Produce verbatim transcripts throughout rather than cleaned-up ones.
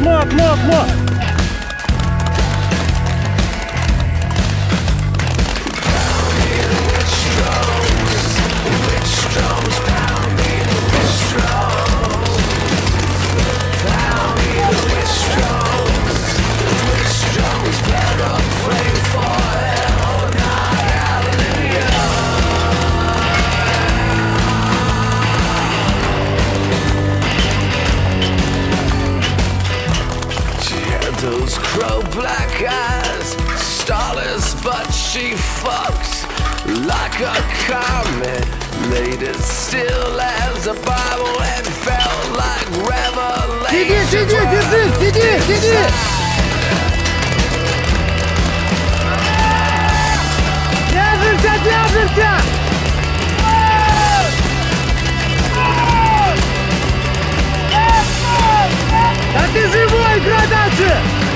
мог, мог, мог. Those crow black eyes, starless, but she fucks like a comet. Made it still as a Bible and felt like revelation. Сиди, сиди, держись, сиди, сиди. Держимся, держимся. Да ты живой, играй дальше!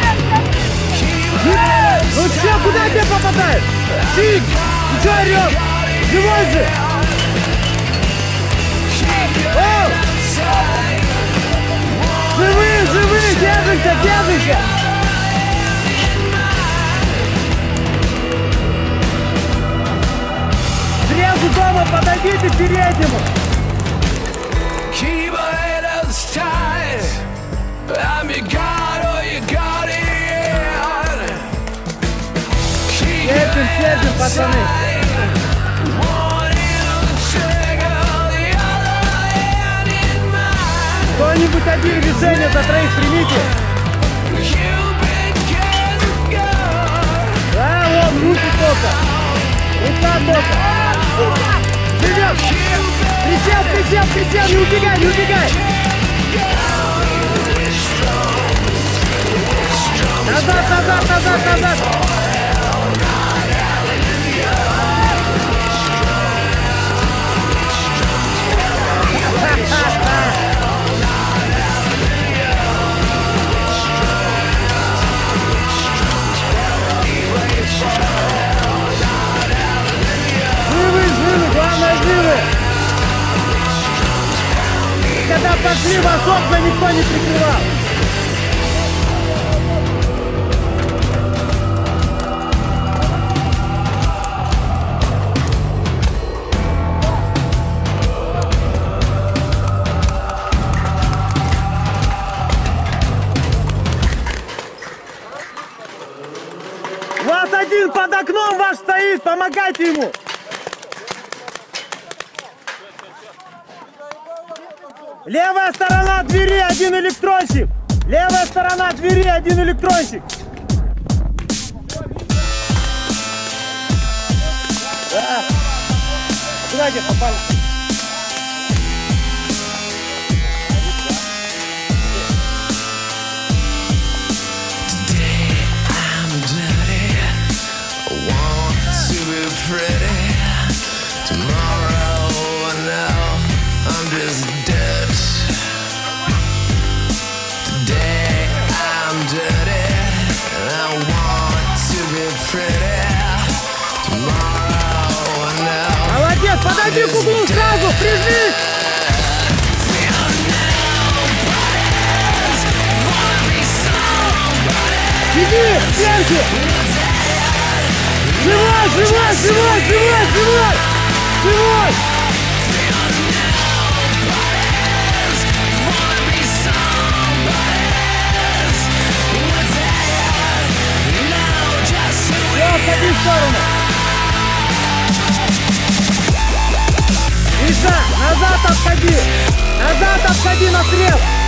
Ну что, куда тебе попадаешь? Сик! Ты что орёшь? Живой же! О! Живые, живые! Держимся, держимся! Срезу дома подойдите к переднему! I'm your God or your guardian. Терпим, терпим, пацаны. Кто-нибудь один решение за троих примите. Да, вон, руки только. Рука только. Живем. Присел, присел, присел, не убегай, не убегай. Назад, назад, назад, назад! Живы, живы, главное живы! Когда пошли, вас окна никто не прикрывал! Вот один под окном ваш стоит, помогайте ему! Левая сторона двери, один электронщик! Левая сторона двери, один электронщик! Да. Куда где попали? Pretty tomorrow, now I'm just dead. Today I'm dirty, and I want to be pretty tomorrow, now. Молодец, подойди к углу сразу, прижмись! Иди, сверху! Живой, живой, живой, живой, живой! Живой! Все, отходи в сторону! Миша, назад отходи! Назад отходи на срез!